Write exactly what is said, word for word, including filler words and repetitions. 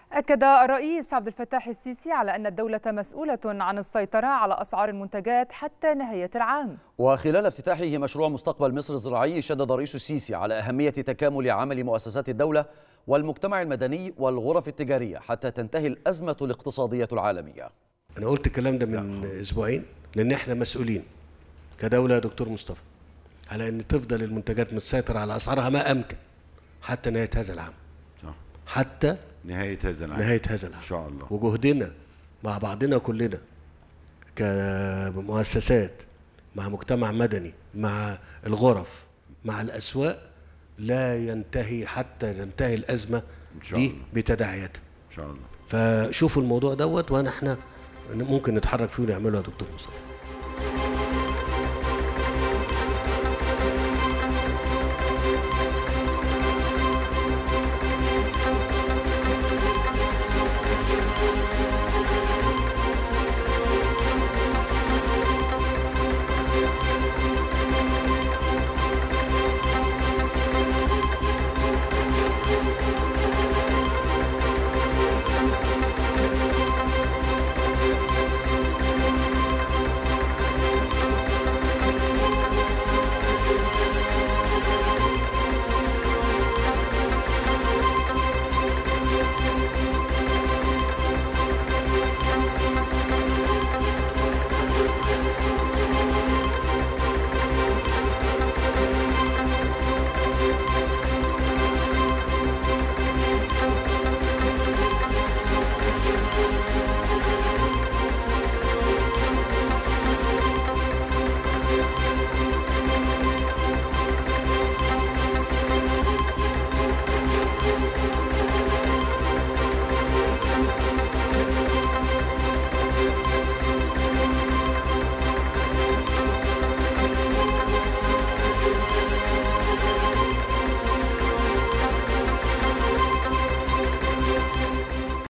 أكد الرئيس عبد الفتاح السيسي على أن الدولة مسؤولة عن السيطرة على أسعار المنتجات حتى نهاية العام. وخلال افتتاحه مشروع مستقبل مصر الزراعي، شدد الرئيس السيسي على أهمية تكامل عمل مؤسسات الدولة والمجتمع المدني والغرف التجارية حتى تنتهي الأزمة الاقتصادية العالمية. أنا قلت الكلام ده من أسبوعين، لأن احنا مسؤولين كدولة يا دكتور مصطفى على أن تفضل المنتجات متسيطرة على أسعارها ما أمكن حتى نهاية هذا العام. صح. حتى نهاية هذا العام نهاية هذا العام إن شاء الله. وجهدنا مع بعضنا كلنا كمؤسسات، مع مجتمع مدني، مع الغرف، مع الأسواق، لا ينتهي حتى تنتهي الأزمة دي بتداعياتها إن شاء الله. فشوفوا الموضوع دوت، وأنا احنا ممكن نتحرك فيه ونعمله يا دكتور مصطفى.